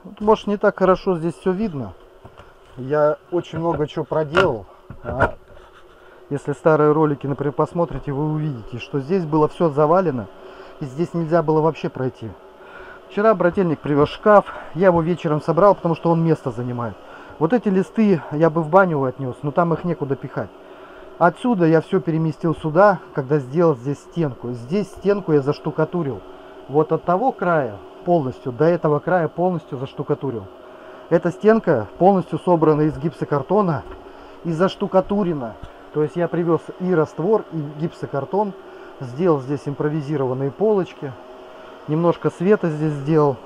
Вот, может, не так хорошо здесь все видно. Я очень много чего проделал. Если старые ролики, например, посмотрите, вы увидите, что здесь было все завалено. И здесь нельзя было вообще пройти. Вчера брательник привез шкаф. Я его вечером собрал, потому что он место занимает. Вот эти листы я бы в баню отнес, но там их некуда пихать. Отсюда я все переместил сюда, когда сделал здесь стенку. Здесь стенку я заштукатурил. Вот от того края полностью до этого края полностью заштукатурил. Эта стенка полностью собрана из гипсокартона и заштукатурена. То есть я привез и раствор, и гипсокартон. Сделал здесь импровизированные полочки. Немножко света здесь сделал,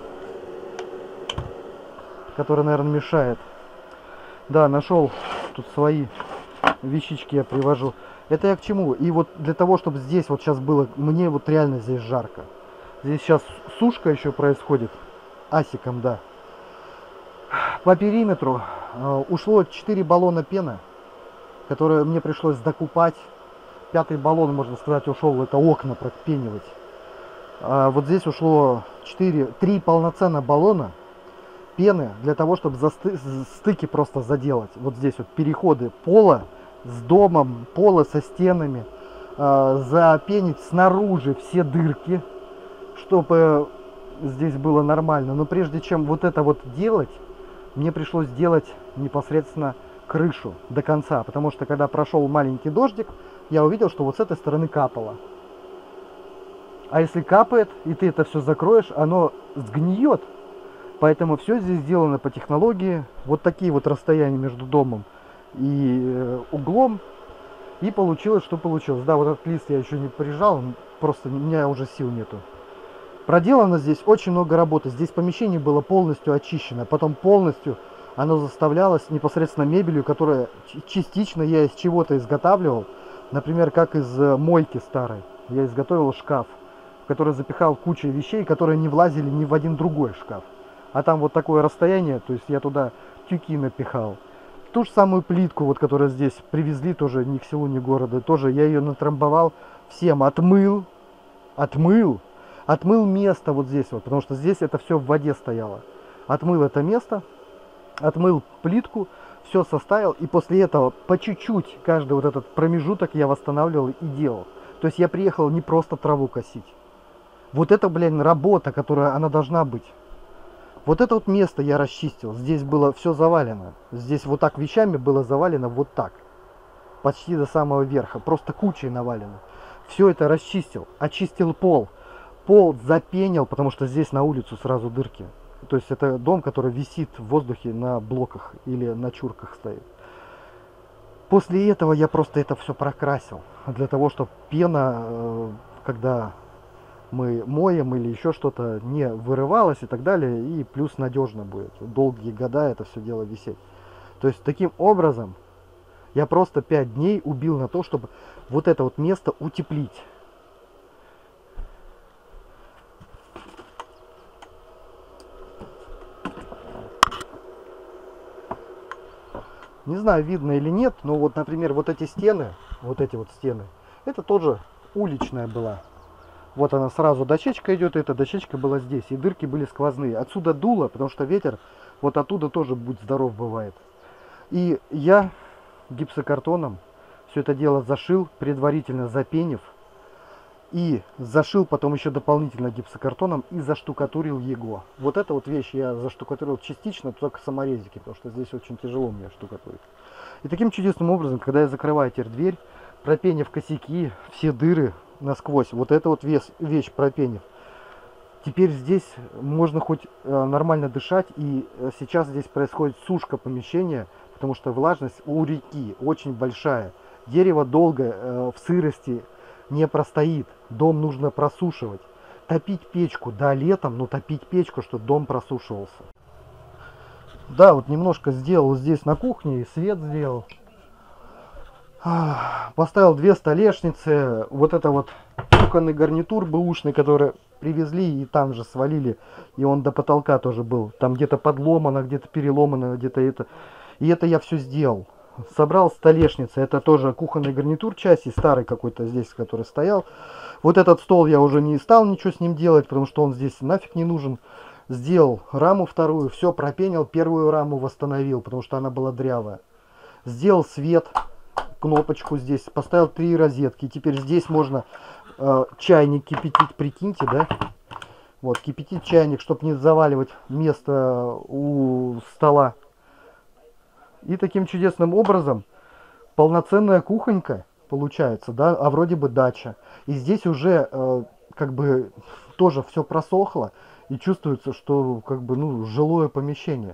который, наверное, мешает. Да, нашел тут свои вещички, я привожу. Это я к чему? И вот для того, чтобы здесь вот сейчас было, мне вот реально здесь жарко. Здесь сейчас сушка еще происходит. Асиком, да. По периметру ушло 4 баллона пены, которые мне пришлось докупать. 5-й баллон, можно сказать, ушел, это окна пропенивать. Вот здесь ушло 3 полноценных баллона пены для того, чтобы стыки просто заделать. Вот здесь вот переходы пола с домом, пола со стенами, запенить снаружи все дырки, чтобы здесь было нормально. Но прежде чем вот это вот делать, мне пришлось делать непосредственно крышу до конца, потому что когда прошел маленький дождик, я увидел, что вот с этой стороны капало. А если капает, и ты это все закроешь, оно сгниет. Поэтому все здесь сделано по технологии. Вот такие вот расстояния между домом и углом. И получилось, что получилось. Да, вот этот лист я еще не прижал, просто у меня уже сил нету. Проделано здесь очень много работы. Здесь помещение было полностью очищено. Потом полностью оно заставлялось непосредственно мебелью, которая частично я из чего-то изготавливал. Например, как из мойки старой. Я изготовил шкаф, в который запихал кучу вещей, которые не влазили ни в один другой шкаф. А там вот такое расстояние, то есть я туда тюки напихал. Ту же самую плитку, вот, которую здесь привезли, тоже ни к селу, ни к городу, тоже я ее натрамбовал всем, отмыл место вот здесь вот, потому что здесь это все в воде стояло. Отмыл это место, отмыл плитку, все составил, и после этого по чуть-чуть каждый вот этот промежуток я восстанавливал и делал. То есть я приехал не просто траву косить. Вот это, блин, работа, которая она должна быть. Вот это вот место я расчистил. Здесь было все завалено. Здесь вот так вещами было завалено вот так. Почти до самого верха. Просто кучей навалено. Все это расчистил. Очистил пол. Пол запенил, потому что здесь на улицу сразу дырки. То есть это дом, который висит в воздухе на блоках или на чурках стоит. После этого я просто это все прокрасил. Для того, чтобы пена, когда мы моем или еще что-то, не вырывалось и так далее, и плюс надежно будет долгие года это все дело висеть. То есть таким образом я просто 5 дней убил на то, чтобы вот это вот место утеплить. Не знаю, видно или нет, но вот, например, вот эти стены, это тоже уличная была. Вот она сразу дощечка идет, эта дощечка была здесь, и дырки были сквозные. Отсюда дуло, потому что ветер вот оттуда тоже, будь здоров, бывает. И я гипсокартоном все это дело зашил, предварительно запенив. И зашил потом еще дополнительно гипсокартоном и заштукатурил его. Вот эта вот вещь я заштукатурил частично, только саморезики, потому что здесь очень тяжело мне штукатурить. И таким чудесным образом, когда я закрываю теперь дверь, пропенив косяки, все дыры насквозь, вот эта вот вещь пропенив, теперь здесь можно хоть нормально дышать. И сейчас здесь происходит сушка помещения, потому что влажность у реки очень большая. Дерево долго в сырости не простоит, дом нужно просушивать. Топить печку, да, летом, но топить печку, чтобы дом просушивался. Да, вот немножко сделал здесь на кухне, и свет сделал. Поставил 2 столешницы, вот это вот кухонный гарнитур бэушный, который привезли и там же свалили, и он до потолка тоже был. Там где-то подломано, где-то переломано, где-то это. И это я все сделал. Собрал столешницы, это тоже кухонный гарнитур части, старый какой-то здесь, который стоял. Вот этот стол я уже не стал ничего с ним делать, потому что он здесь нафиг не нужен. Сделал раму вторую, все пропенил, первую раму восстановил, потому что она была дрявая. Сделал свет, кнопочку здесь, поставил 3 розетки. Теперь здесь можно чайник кипятить, прикиньте, да? Вот, кипятить чайник, чтобы не заваливать место у стола. И таким чудесным образом полноценная кухонька получается, да, а вроде бы дача. И здесь уже как бы тоже все просохло и чувствуется, что как бы, ну, жилое помещение.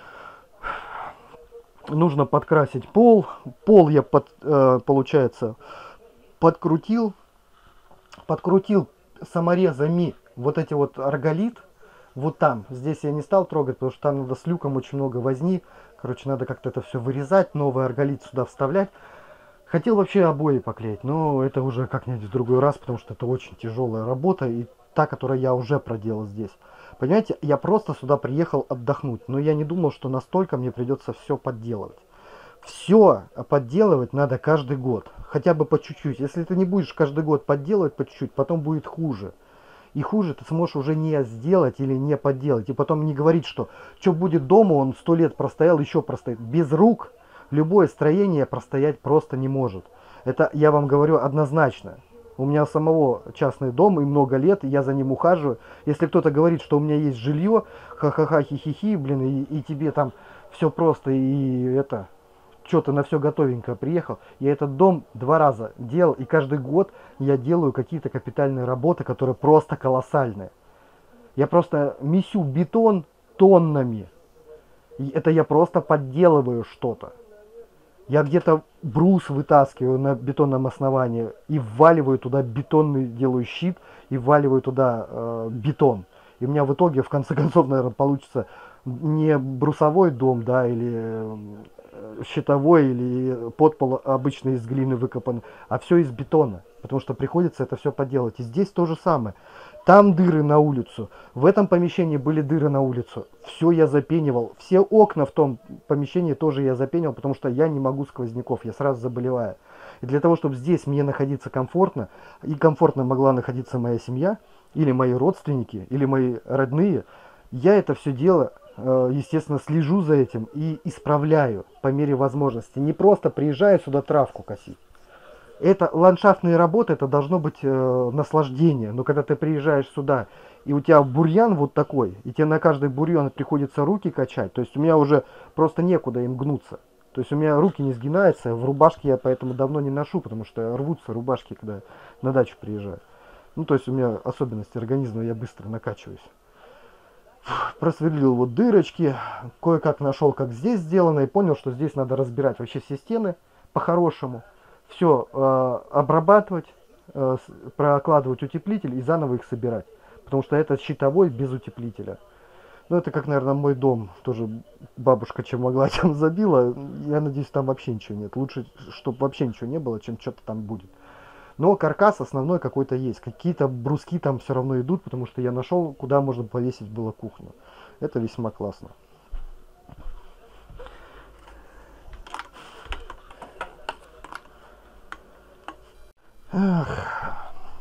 Нужно подкрасить пол. Пол я получается подкрутил саморезами вот эти вот арголит. Вот там, здесь я не стал трогать, потому что там надо с люком очень много возни. Короче, надо как-то это все вырезать, новый арголит сюда вставлять. Хотел вообще обои поклеить, но это уже как-нибудь в другой раз, потому что это очень тяжелая работа и та, которую я уже проделал здесь. Понимаете, я просто сюда приехал отдохнуть, но я не думал, что настолько мне придется все подделывать. Все подделывать надо каждый год, хотя бы по чуть-чуть. Если ты не будешь каждый год подделывать по чуть-чуть, потом будет хуже. И хуже ты сможешь уже не сделать или не подделать. И потом не говорить, что будет дома, он 100 лет простоял, еще простоит. Без рук любое строение простоять просто не может. Это я вам говорю однозначно. У меня самого частный дом и много лет, и я за ним ухаживаю. Если кто-то говорит, что у меня есть жилье, ха-ха-ха, хи-хи-хи, блин, и тебе там все просто, и это, что-то на все готовенько приехал. Я этот дом 2 раза делал, и каждый год я делаю какие-то капитальные работы, которые просто колоссальные. Я просто месю бетон тоннами. И это я просто подделываю что-то. Я где-то брус вытаскиваю на бетонном основании и вваливаю туда бетонный, делаю щит и вваливаю туда бетон. И у меня в итоге, в конце концов, наверное, получится не брусовой дом, да, или щитовой, или подпол обычно из глины выкопан, а все из бетона. Потому что приходится это все поделать. И здесь то же самое. Там дыры на улицу. В этом помещении были дыры на улицу. Все я запенивал. Все окна в том помещении тоже я запенивал, потому что я не могу сквозняков. Я сразу заболеваю. И для того, чтобы здесь мне находиться комфортно, и комфортно могла находиться моя семья, или мои родственники, или мои родные, я это все дело, естественно, слежу за этим и исправляю по мере возможности. Не просто приезжаю сюда травку косить. Это ландшафтные работы, это должно быть наслаждение. Но когда ты приезжаешь сюда, и у тебя бурьян вот такой, и тебе на каждый бурьян приходится руки качать, то есть у меня уже просто некуда им гнуться. То есть у меня руки не сгинаются, в рубашке я поэтому давно не ношу, потому что рвутся рубашки, когда на дачу приезжаю. Ну, то есть у меня особенности организма, я быстро накачиваюсь. Просверлил вот дырочки, кое-как нашел, как здесь сделано, и понял, что здесь надо разбирать вообще все стены по-хорошему. Все обрабатывать, прокладывать утеплитель и заново их собирать. Потому что это щитовой без утеплителя. Ну, это как, наверное, мой дом. Тоже бабушка чем могла, чем забила. Я надеюсь, там вообще ничего нет. Лучше, чтобы вообще ничего не было, чем что-то там будет. Но каркас основной какой-то есть. Какие-то бруски там все равно идут, потому что я нашел, куда можно повесить было кухню. Это весьма классно. Ах.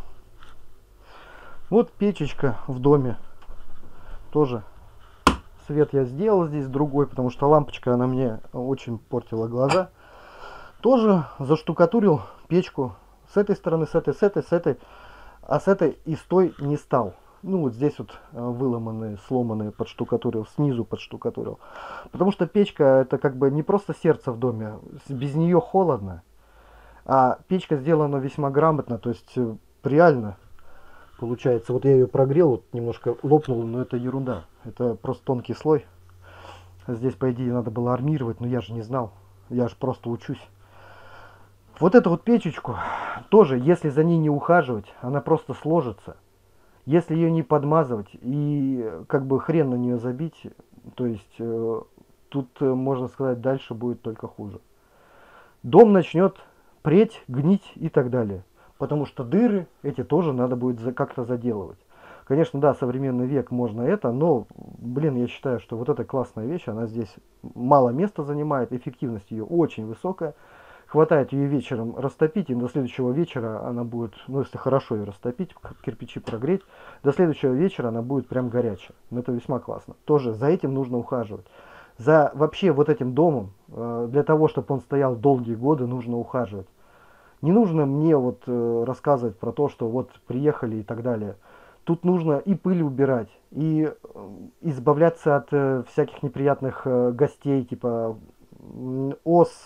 Вот печечка в доме. Тоже свет я сделал здесь другой, потому что лампочка, она мне очень портила глаза. Тоже заштукатурил печку с этой стороны, с этой, а с этой и с той не стал. Ну вот здесь вот выломанные, сломанные подштукатурил, снизу подштукатурил. Потому что печка это как бы не просто сердце в доме, без нее холодно. А печка сделана весьма грамотно, то есть реально получается. Вот я ее прогрел, вот немножко лопнул, но это ерунда. Это просто тонкий слой. Здесь, по идее, надо было армировать, но я же не знал. Я же просто учусь. Вот эту вот печечку тоже, если за ней не ухаживать, она просто сложится. Если ее не подмазывать и как бы хрен на нее забить, то есть тут, можно сказать, дальше будет только хуже. Дом начнет преть, гнить и так далее. Потому что дыры эти тоже надо будет как-то заделывать. Конечно, да, современный век можно это, но, блин, я считаю, что вот эта классная вещь, она здесь мало места занимает, эффективность ее очень высокая. Хватает ее вечером растопить, и до следующего вечера она будет, ну если хорошо ее растопить, кирпичи прогреть, до следующего вечера она будет прям горячая. Это весьма классно. Тоже за этим нужно ухаживать. За вообще вот этим домом, для того, чтобы он стоял долгие годы, нужно ухаживать. Не нужно мне вот рассказывать про то, что вот приехали и так далее. Тут нужно и пыль убирать, и избавляться от всяких неприятных гостей, типа ос,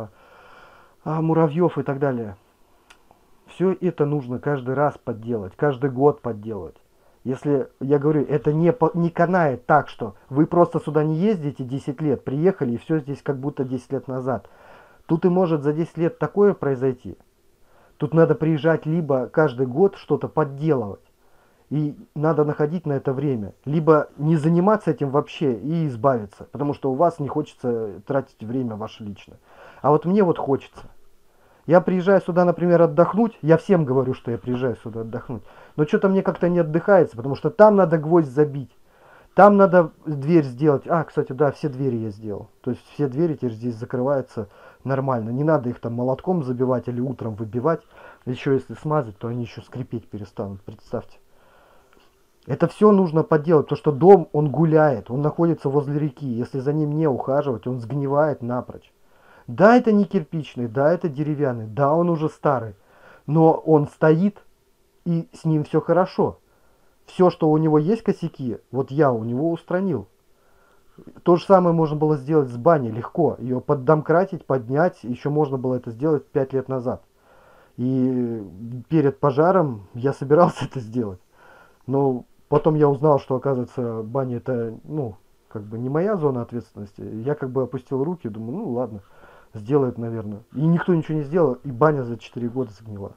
муравьев и так далее. Все это нужно каждый раз подделать, каждый год подделывать. Если, я говорю, это не канает так, что вы просто сюда не ездите 10 лет, приехали, и все здесь как будто 10 лет назад. Тут и может за 10 лет такое произойти. Тут надо приезжать либо каждый год что-то подделывать, и надо находить на это время, либо не заниматься этим вообще и избавиться, потому что у вас не хочется тратить время ваше личное. А вот мне вот хочется. Я приезжаю сюда, например, отдохнуть. Я всем говорю, что я приезжаю сюда отдохнуть. Но что-то мне как-то не отдыхается, потому что там надо гвоздь забить. Там надо дверь сделать. Кстати, да, все двери я сделал. То есть все двери теперь здесь закрываются нормально. Не надо их там молотком забивать или утром выбивать. Еще если смазать, то они еще скрипеть перестанут. Представьте. Это все нужно подделать, потому что дом, он гуляет, он находится возле реки. Если за ним не ухаживать, он сгнивает напрочь. Да, это не кирпичный, да, это деревянный, да, он уже старый, но он стоит, и с ним все хорошо. Все, что у него есть косяки, вот я у него устранил. То же самое можно было сделать с баней легко. Ее поддомкратить, поднять, еще можно было это сделать 5 лет назад. И перед пожаром я собирался это сделать. Но потом я узнал, что, оказывается, баня это, ну, как бы не моя зона ответственности. Я как бы опустил руки, думаю, ну ладно. Сделает, наверное. И никто ничего не сделал, и баня за 4 года сгнила.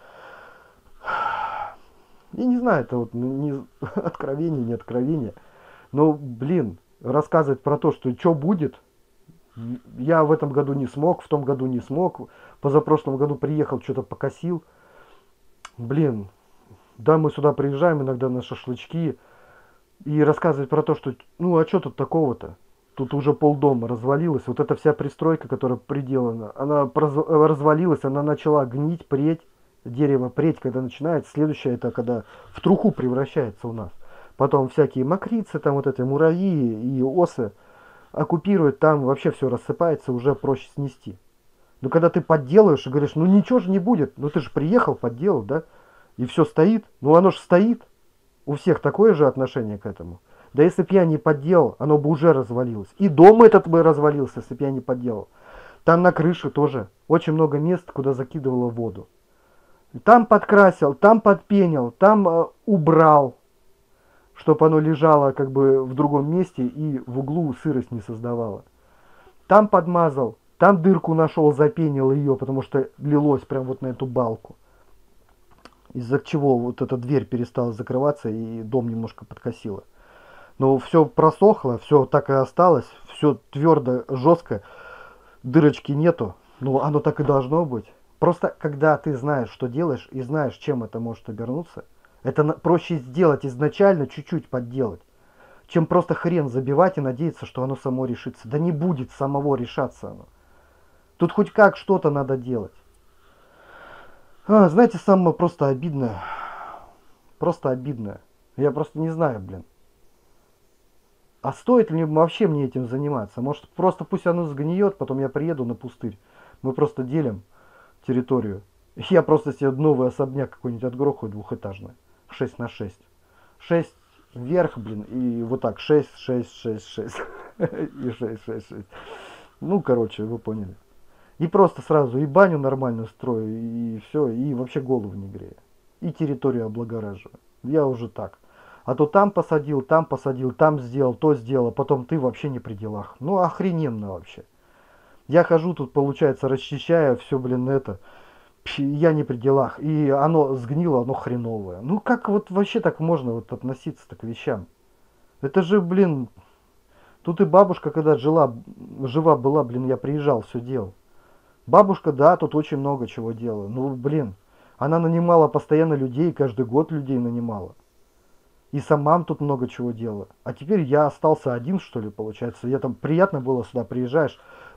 Я не знаю, это вот не откровение, не откровение. Но, блин, рассказывать про то, что будет, я в этом году не смог, в том году не смог, позапрошлом году приехал, что-то покосил. Блин, да, мы сюда приезжаем иногда на шашлычки, и рассказывать про то, что, ну, а что тут такого-то? Тут уже полдома развалилась. Вот эта вся пристройка, которая приделана, она развалилась, она начала гнить, преть. Дерево преть, когда начинается. Следующее, это когда в труху превращается у нас. Потом всякие мокрицы, там вот эти муравьи и осы оккупируют, там вообще все рассыпается, уже проще снести. Но когда ты подделаешь и говоришь, ну ничего же не будет, ну ты же приехал, подделал, да, и все стоит, ну оно же стоит. У всех такое же отношение к этому. Да если б я не подделал, оно бы уже развалилось. И дом этот бы развалился, если б я не подделал. Там на крыше тоже очень много мест, куда закидывало воду. Там подкрасил, там подпенил, там убрал, чтобы оно лежало как бы в другом месте и в углу сырость не создавало. Там подмазал, там дырку нашел, запенил ее, потому что лилось прям вот на эту балку. Из-за чего вот эта дверь перестала закрываться и дом немножко подкосило. Но все просохло, все так и осталось, все твердо, жестко, дырочки нету. Ну, оно так и должно быть. Просто когда ты знаешь, что делаешь, и знаешь, чем это может обернуться, это проще сделать изначально, чуть-чуть подделать, чем просто хрен забивать и надеяться, что оно само решится. Да не будет самого решаться оно. Тут хоть как что-то надо делать. Знаете, самое просто обидное. Просто обидное. Я просто не знаю, блин. А стоит ли вообще мне этим заниматься? Может, просто пусть оно сгниет, потом я приеду на пустырь. Мы просто делим территорию. Я просто себе новый особняк какой-нибудь отгрохаю двухэтажный. 6 на 6. 6 вверх, блин, и вот так. 6, 6, 6, 6. И 6, 6, 6. Ну, короче, вы поняли. И просто сразу и баню нормально строю, и все, и вообще голову не грею. И территорию облагораживаю. Я уже так. А то там посадил, там сделал, то сделал, потом ты вообще не при делах. Ну, охрененно вообще. Я хожу тут, получается, расчищаю все, блин, это. Я не при делах. И оно сгнило, оно хреновое. Ну, как вот вообще так можно вот относиться к вещам? Это же, блин, тут и бабушка, когда жива была, блин, я приезжал, все делал. Бабушка, да, тут очень много чего делала. Ну, блин, она нанимала постоянно людей, каждый год людей нанимала. И сама тут много чего делала. А теперь я остался один, что ли, получается. Я там приятно было сюда приезжаешь,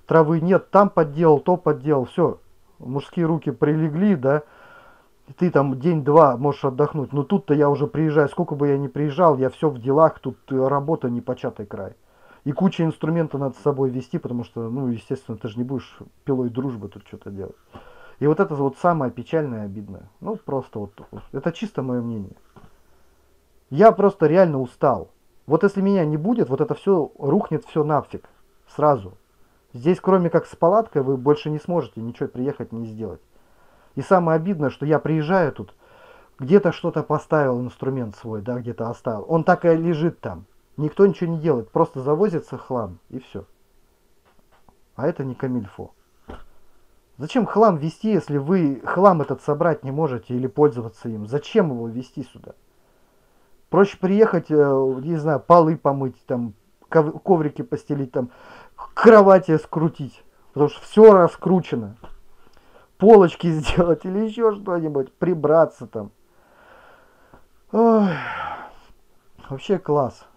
травы нет, там подделал, то подделал, все, мужские руки прилегли, да, и ты там день-два можешь отдохнуть. Но тут-то я уже приезжаю, сколько бы я ни приезжал, я все в делах, тут работа непочатый край. И куча инструментов надо с собой вести, потому что, ну, естественно, ты же не будешь пилой дружбы тут что-то делать. И вот это вот самое печальное и обидное. Ну, просто вот, это чисто мое мнение. Я просто реально устал. Вот если меня не будет, вот это все рухнет все нафиг. Сразу. Здесь, кроме как с палаткой, вы больше не сможете ничего приехать не сделать. И самое обидное, что я приезжаю тут, где-то что-то поставил, инструмент свой, да, где-то оставил. Он так и лежит там. Никто ничего не делает, просто завозится хлам и все. А это не камильфо. Зачем хлам везти, если вы хлам этот собрать не можете или пользоваться им? Зачем его везти сюда? Проще приехать, не знаю, полы помыть, там, коврики постелить, там, кровати скрутить. Потому что все раскручено. Полочки сделать или еще что-нибудь, прибраться там. Ой, вообще класс.